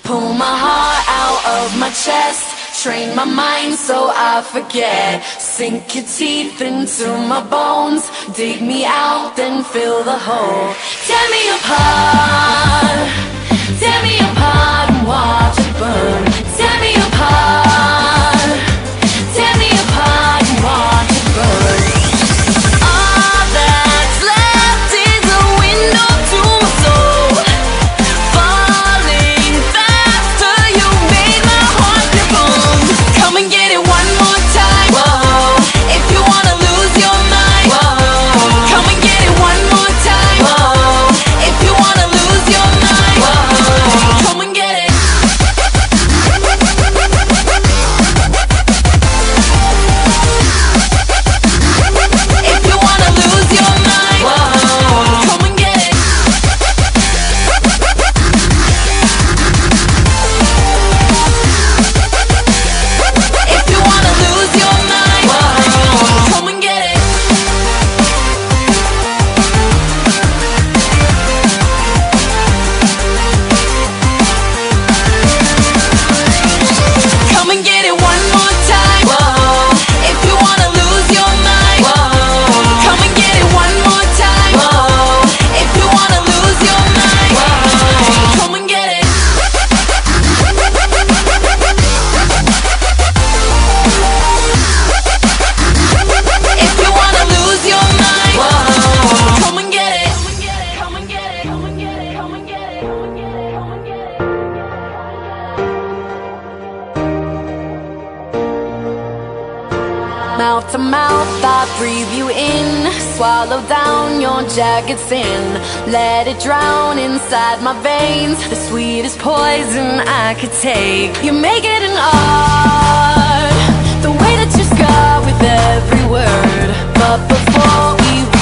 Pull my heart out of my chest, train my mind so I forget. Sink your teeth into my bones, dig me out, then fill the hole. Tear me apart, tear me apart and watch it burn. Tear me apart, tear me apart and watch it burn. All that's left is a window to my soul, falling faster. You made my heart your bone. Come and get it one more time. Whoa, if you wanna lose your mind. Whoa, come and get it one more time. Whoa, if you wanna lose your mind. Whoa, come and get it. If you wanna lose your mind. Whoa, come and get it. If you wanna lose your mind. Whoa, come and get it. Come and get it one more time. Whoa, if you wanna lose your mind. Whoa, come and get it one more time. Whoa, if you wanna lose your mind. Whoa, come and get it. If you wanna lose your mind. Whoa, come and get it. Come and get it. Come and get it. Come and get it. Come and get it. Come and get it. Mouth to mouth, I breathe you in, swallow down your jagged sin, let it drown inside my veins, the sweetest poison I could take. You make it an art, the way that you scar with every word. But before we